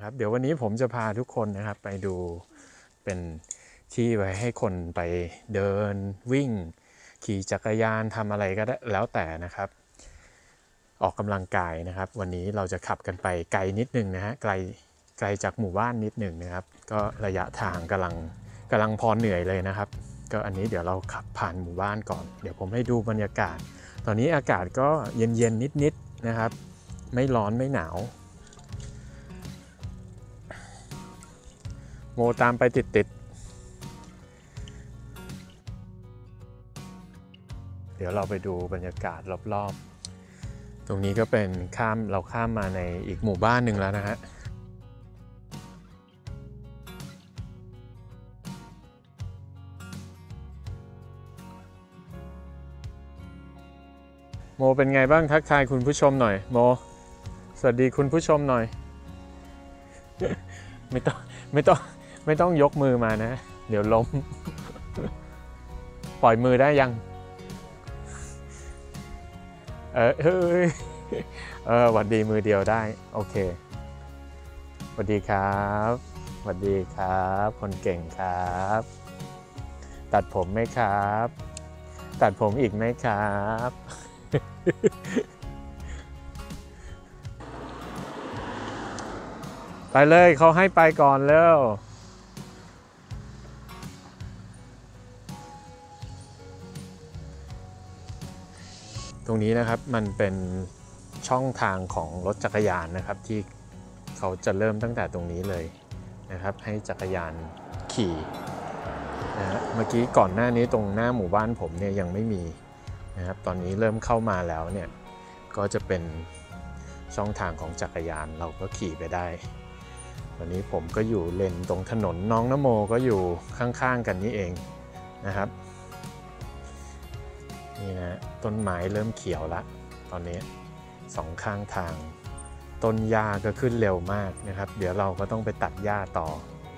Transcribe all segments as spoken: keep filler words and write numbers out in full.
นะครับเดี๋ยววันนี้ผมจะพาทุกคนนะครับไปดูเป็นที่ไว้ให้คนไปเดินวิ่งขี่จักรยานทำอะไรก็ได้แล้วแต่นะครับออกกำลังกายนะครับวันนี้เราจะขับกันไปไกลนิดนึงนะฮะไกลไกลจากหมู่บ้านนิดหนึ่งนะครับก็ระยะทางกำลังกำลังพอเหนื่อยเลยนะครับก็อันนี้เดี๋ยวเราขับผ่านหมู่บ้านก่อนเดี๋ยวผมให้ดูบรรยากาศตอนนี้อากาศก็เย็นๆนิดๆนะครับไม่ร้อนไม่หนาวโมตามไปติดๆเดี๋ยวเราไปดูบรรยากาศรอบๆตรงนี้ก็เป็นข้ามเราข้ามมาในอีกหมู่บ้านหนึ่งแล้วนะฮะโมเป็นไงบ้างทักทายคุณผู้ชมหน่อยโมสวัสดีคุณผู้ชมหน่อย ไม่ต้องไม่ต้องไม่ต้องยกมือมานะเดี๋ยวล้ม ปล่อยมือได้ยังเออเฮ้ยเออหวัดดีมือเดียวได้โอเคสวัสดีครับสวัสดีครับคนเก่งครับตัดผมไหมครับตัดผมอีกไหมครับไปเลยเขาให้ไปก่อนแล้วตรงนี้นะครับมันเป็นช่องทางของรถจักรยานนะครับที่เขาจะเริ่มตั้งแต่ตรงนี้เลยนะครับให้จักรยานขี่นะฮะเมื่อกี้ก่อนหน้านี้ตรงหน้าหมู่บ้านผมเนี่ยยังไม่มีนะครับตอนนี้เริ่มเข้ามาแล้วเนี่ยก็จะเป็นช่องทางของจักรยานเราก็ขี่ไปได้วันนี้ผมก็อยู่เลนตรงถนนน้องนโมก็อยู่ข้างๆกันนี่เองนะครับนี่นะต้นไม้เริ่มเขียวละตอนนี้สองข้างทางต้นหญ้าก็ขึ้นเร็วมากนะครับเดี๋ยวเราก็ต้องไปตัดหญ้าต่อ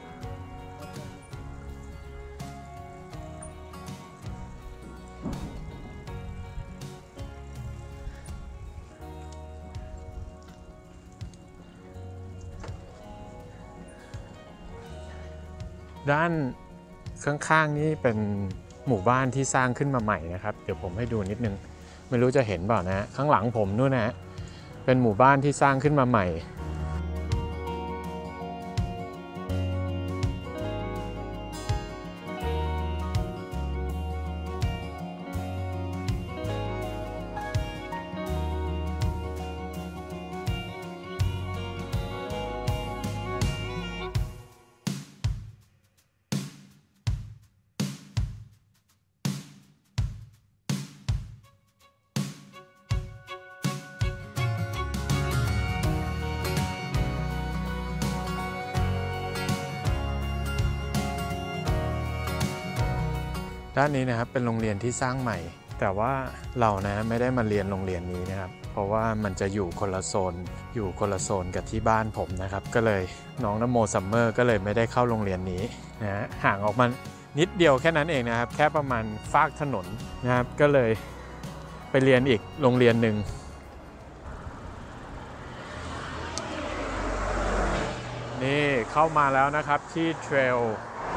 ด้านข้างๆนี่เป็นหมู่บ้านที่สร้างขึ้นมาใหม่นะครับเดี๋ยวผมให้ดูนิดนึงไม่รู้จะเห็นเปล่านะข้างหลังผมนู่นนะเป็นหมู่บ้านที่สร้างขึ้นมาใหม่ด้านนี้นะครับเป็นโรงเรียนที่สร้างใหม่แต่ว่าเรานะไม่ได้มาเรียนโรงเรียนนี้นะครับเพราะว่ามันจะอยู่คนละโซนอยู่คนละโซนกับที่บ้านผมนะครับก็เลยน้องนโมซัมเมอร์ก็เลยไม่ได้เข้าโรงเรียนนี้นะฮะห่างออกมานิดเดียวแค่นั้นเองนะครับแค่ประมาณฟากถนนนะครับก็เลยไปเรียนอีกโรงเรียนหนึ่งนี่เข้ามาแล้วนะครับที่เทรล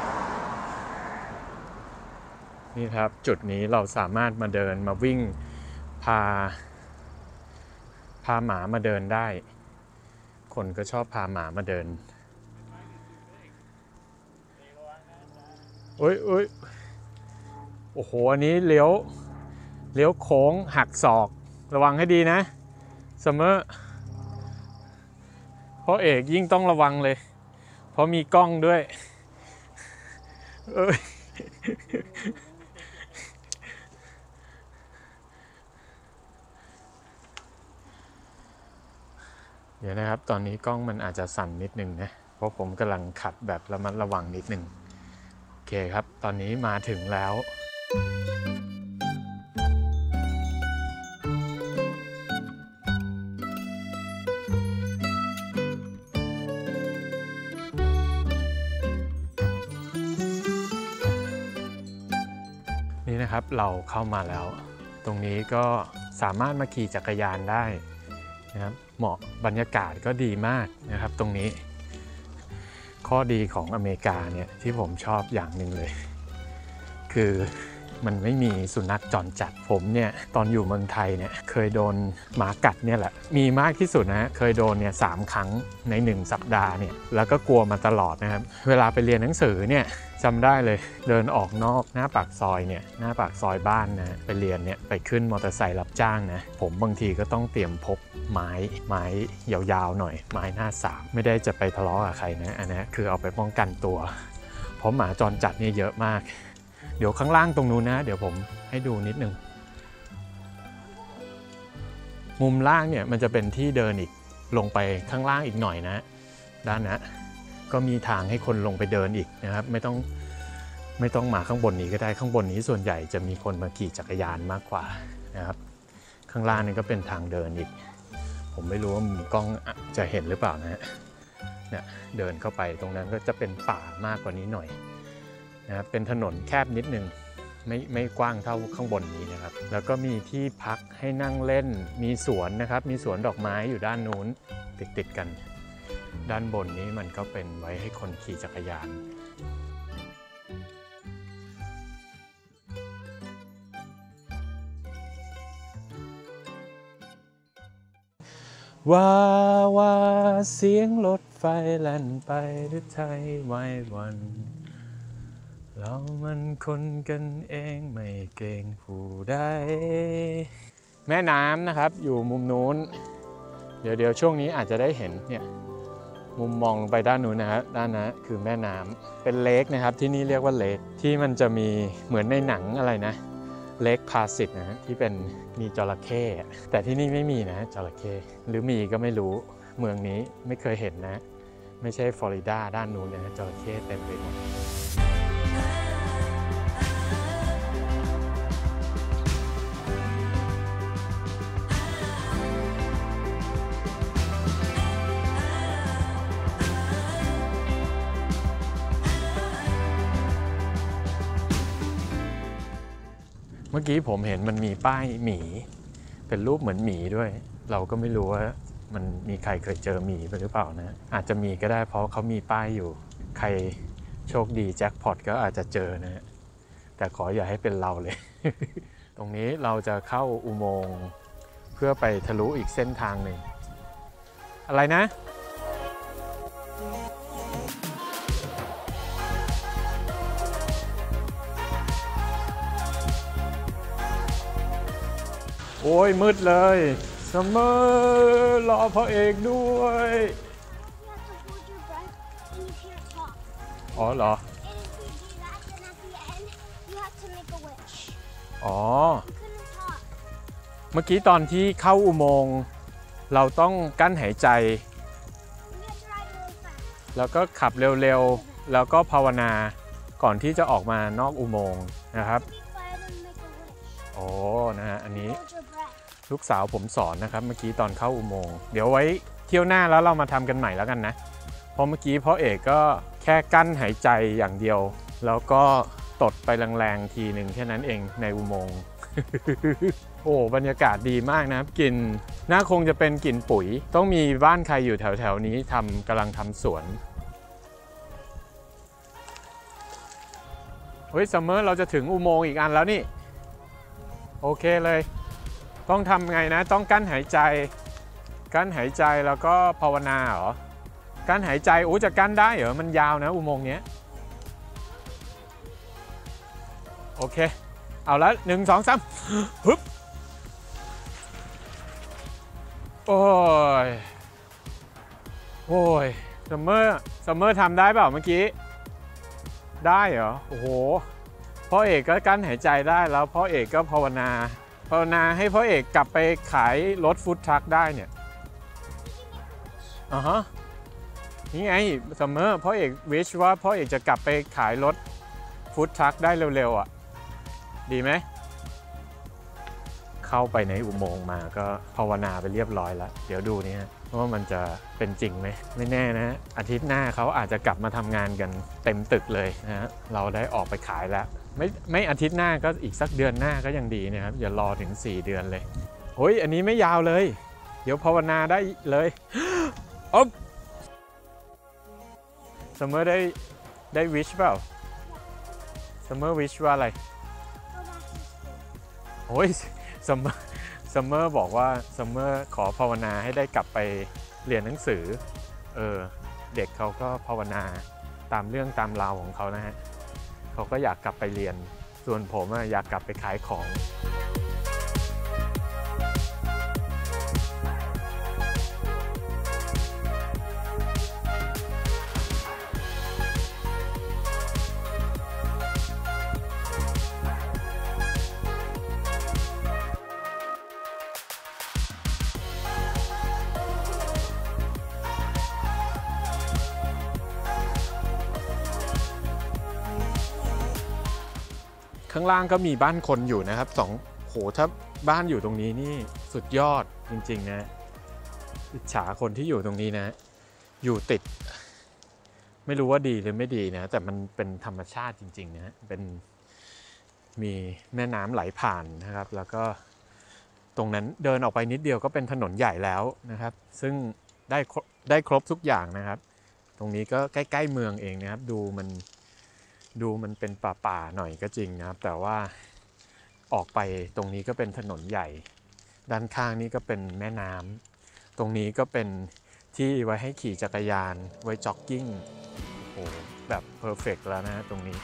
นี่ครับจุดนี้เราสามารถมาเดินมาวิ่งพาพาหมามาเดินได้คนก็ชอบพาหมามาเดินโอ้ยโอ้ยโอ้โหอันนี้เลี้ยวเลี้ยวโค้งหักศอกระวังให้ดีนะเสมอเพราะเอกยิ่งต้องระวังเลยเพราะมีกล้องด้วยเอ้ยเดี๋ยวนะครับตอนนี้กล้องมันอาจจะสั่นนิดนึงนะเพราะผมกำลังขับแบบระมัดระวังนิดนึงโอเคครับตอนนี้มาถึงแล้วนี่นะครับเราเข้ามาแล้วตรงนี้ก็สามารถมาขี่จักรยานได้นะครับเหมาะบรรยากาศก็ดีมากนะครับตรงนี้ข้อดีของอเมริกาเนี่ยที่ผมชอบอย่างหนึ่งเลยคือมันไม่มีสุนัขจรจัดผมเนี่ยตอนอยู่เมืองไทยเนี่ยเคยโดนหมากัดเนี่ยแหละมีมากที่สุดนะเคยโดนเนี่ยสามครั้งในหนึ่งสัปดาห์เนี่ยแล้วก็กลัวมาตลอดนะครับเวลาไปเรียนหนังสือเนี่ยจำได้เลยเดินออกนอกหน้าปากซอยเนี่ยหน้าปากซอยบ้านนะไปเรียนเนี่ยไปขึ้นมอเตอร์ไซค์รับจ้างนะผมบางทีก็ต้องเตรียมพกไม้ไม้ยาวๆหน่อยไม้หน้าสามไม่ได้จะไปทะเลาะกับใครนะอันนี้คือเอาไปป้องกันตัวเพราะหมาจรจัดเนี่ยเยอะมากเดี๋ยวข้างล่างตรงนู้นนะเดี๋ยวผมให้ดูนิดนึงมุมล่างเนี่ยมันจะเป็นที่เดินอีกลงไปข้างล่างอีกหน่อยนะด้านนะก็มีทางให้คนลงไปเดินอีกนะครับไม่ต้องไม่ต้องมาข้างบนนี้ก็ได้ข้างบนนี้ส่วนใหญ่จะมีคนมาขี่จักรยานมากกว่านะครับข้างล่างนี่ก็เป็นทางเดินอีกผมไม่รู้ว่ามุมกล้องจะเห็นหรือเปล่านะเนี่ยเดินเข้าไปตรงนั้นก็จะเป็นป่ามากกว่านี้หน่อยนะครับเป็นถนนแคบนิดนึงไม่ไม่กว้างเท่าข้างบนนี้นะครับแล้วก็มีที่พักให้นั่งเล่นมีสวนนะครับมีสวนดอกไม้อยู่ด้านนู้นติดติดกันด้านบนนี้มันก็เป็นไว้ให้คนขี่จักรยานว่าว่าเสียงรถไฟแล่นไปด้วยใจไว้วันเรามันคนกันเองไม่เกรงผู้ใดแม่น้ำนะครับอยู่มุมนู้นเดี๋ยวเดี๋ยวช่วงนี้อาจจะได้เห็นเนี่ยมุมมองลงไปด้านนู้นนะฮะด้านนั้นคือแม่น้ำเป็นเลคนะครับที่นี่เรียกว่าเลคที่มันจะมีเหมือนในหนังอะไรนะเลคพาสิตนะฮะที่เป็นมีจระเข้แต่ที่นี่ไม่มีนะจระเข้หรือมีก็ไม่รู้เมืองนี้ไม่เคยเห็นนะไม่ใช่ฟลอริดาด้านนู้นเลยนะจระเข้เต็มไปหมดเมื่อกี้ผมเห็นมันมีป้ายหมีเป็นรูปเหมือนหมีด้วยเราก็ไม่รู้ว่ามันมีใครเคยเจอหมีไปหรือเปล่านะอาจจะมีก็ได้เพราะเขามีป้ายอยู่ใครโชคดีแจ็คพอตก็อาจจะเจอนะแต่ขออย่าให้เป็นเราเลย ตรงนี้เราจะเข้าอุโมงค์เพื่อไปทะลุอีกเส้นทางหนึ่งอะไรนะโอ้ยมืดเลยซัมเมอร์รอพระเอกด้วยอ๋อเหรออ๋อเมื่อกี้ตอนที่เข้าอุโมงค์เราต้องกั้นหายใจแล้วก็ขับเร็วๆแล้วก็ภาวนาก่อนที่จะออกมานอกอุโมงค์นะครับโอ้นะฮะอันนี้ลูกสาวผมสอนนะครับเมื่อกี้ตอนเข้าอุโมงค์เดี๋ยวไว้เที่ยวหน้าแล้วเรามาทำกันใหม่แล้วกันนะเพราะเมื่อกี้พ่อเอกก็แค่กั้นหายใจอย่างเดียวแล้วก็ตดไปแรงๆทีหนึ่งแค่นั้นเองในอุโมงค์ โอ้บรรยากาศดีมากนะกลิ่นน่าคงจะเป็นกลิ่นปุ๋ยต้องมีบ้านใครอยู่แถวๆนี้ทำกำลังทำสวนเฮ้ยซัมเมอร์เราจะถึงอุโมงค์อีกอันแล้วนี่โอเคเลยต้องทำไงนะต้องกั้นหายใจกั้นหายใจแล้วก็ภาวนาเหรอกั้นหายใจโอ้จะกั้นได้เหรอมันยาวนะอุโมงค์เนี้ยโอเคเอาละหนึ่งสองสามฮึบโอ้ยโอ้ยซัมเมอร์ซัมเมอร์ทำได้เปล่าเมื่อกี้ได้เหรอโอ้โหพ่อเอกก็กั้นหายใจได้แล้วพ่อเอกก็ภาวนาภาวนาให้พ่อเอกกลับไปขายรถฟู้ดทรัคได้เนี่ยอ่าฮะนี่ไงซัมเมอร์พ่อเอกวิชว่าพ่อเอกจะกลับไปขายรถฟู้ดทรัคได้เร็วๆอ่ะดีไหมเข้าไปในอุโมงค์มาก็ภาวนาไปเรียบร้อยแล้วเดี๋ยวดูนี่ฮะว่ามันจะเป็นจริงไหมไม่แน่นะอาทิตย์หน้าเขาอาจจะกลับมาทำงานกันเต็มตึกเลยนะฮะเราได้ออกไปขายแล้วไม่ไม่อาทิตย์หน้าก็อีกสักเดือนหน้าก็ยังดีนะครับอย่ารอถึงสี่เดือนเลยโอ้ยอันนี้ไม่ยาวเลยเดี๋ยวภาวนาได้เลยอ๊บซัมเมอร์ได้ได้วิชเปล่าซัมเมอร์วิชว่าอะไรโอ้ยซัมเมอร์ซัมเมอร์บอกว่าซัมเมอร์ขอภาวนาให้ได้กลับไปเรียนหนังสือเออเด็กเขาก็ภาวนาตามเรื่องตามราวของเขานะฮะเขาก็อยากกลับไปเรียนส่วนผมอยากกลับไปขายของข้างล่างก็มีบ้านคนอยู่นะครับสองโหถ้าบ้านอยู่ตรงนี้นี่สุดยอดจริงๆนะอิจฉาคนที่อยู่ตรงนี้นะอยู่ติดไม่รู้ว่าดีหรือไม่ดีนะแต่มันเป็นธรรมชาติจริงๆนะเป็นมีแม่น้ำไหลผ่านนะครับแล้วก็ตรงนั้นเดินออกไปนิดเดียวก็เป็นถนนใหญ่แล้วนะครับซึ่งได้ได้ครบทุกอย่างนะครับตรงนี้ก็ใกล้ๆเมืองเองนะครับดูมันดูมันเป็นป่าๆหน่อยก็จริงนะครับแต่ว่าออกไปตรงนี้ก็เป็นถนนใหญ่ด้านข้างนี่ก็เป็นแม่น้ำตรงนี้ก็เป็นที่ไว้ให้ขี่จักรยานไว้จ็อกกิ้งโอ้โหแบบเพอร์เฟกต์แล้วนะตรงนี้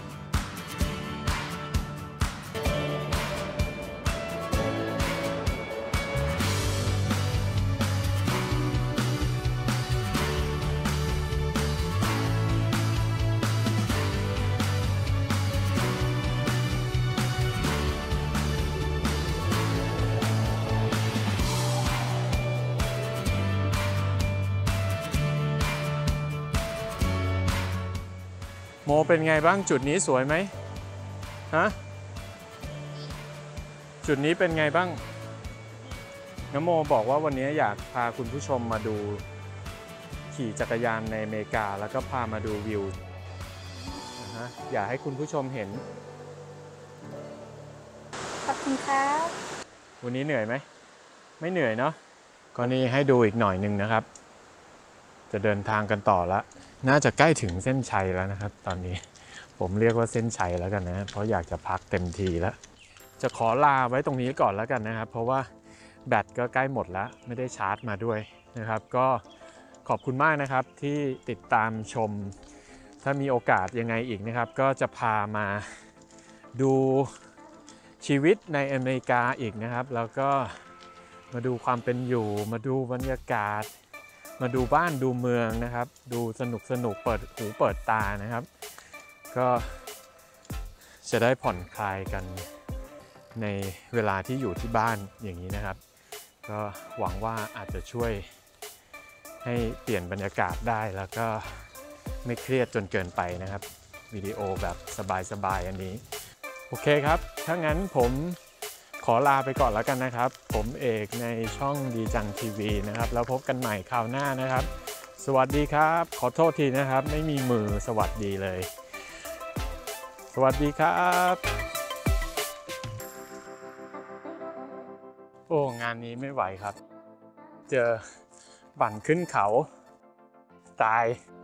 โมเป็นไงบ้างจุดนี้สวยไหมฮะจุดนี้เป็นไงบ้างน้ำโมบอกว่าวันนี้อยากพาคุณผู้ชมมาดูขี่จักรยานในอเมริกาแล้วก็พามาดูวิวนะฮะอยากให้คุณผู้ชมเห็นขอบคุณครับวันนี้เหนื่อยไหมไม่เหนื่อยเนาะก็นี่ให้ดูอีกหน่อยหนึ่งนะครับจะเดินทางกันต่อแล้วน่าจะใกล้ถึงเส้นชัยแล้วนะครับตอนนี้ผมเรียกว่าเส้นชัยแล้วกันนะเพราะอยากจะพักเต็มทีแล้วจะขอลาไว้ตรงนี้ก่อนแล้วกันนะครับเพราะว่าแบตก็ใกล้หมดแล้วไม่ได้ชาร์จมาด้วยนะครับก็ขอบคุณมากนะครับที่ติดตามชมถ้ามีโอกาสยังไงอีกนะครับก็จะพามาดูชีวิตในอเมริกาอีกนะครับแล้วก็มาดูความเป็นอยู่มาดูบรรยากาศมาดูบ้านดูเมืองนะครับดูสนุกสนุกเปิดหูเปิดตานะครับก็จะได้ผ่อนคลายกันในเวลาที่อยู่ที่บ้านอย่างนี้นะครับก็หวังว่าอาจจะช่วยให้เปลี่ยนบรรยากาศได้แล้วก็ไม่เครียดจนเกินไปนะครับวิดีโอแบบสบายๆอันนี้โอเคครับถ้างั้นผมขอลาไปก่อนแล้วกันนะครับผมเอกในช่องดีจังทีวีนะครับแล้วพบกันใหม่คราวหน้านะครับสวัสดีครับขอโทษทีนะครับไม่มีมือสวัสดีเลยสวัสดีครับโอ้งานนี้ไม่ไหวครับเจอบั่นขึ้นเขาตาย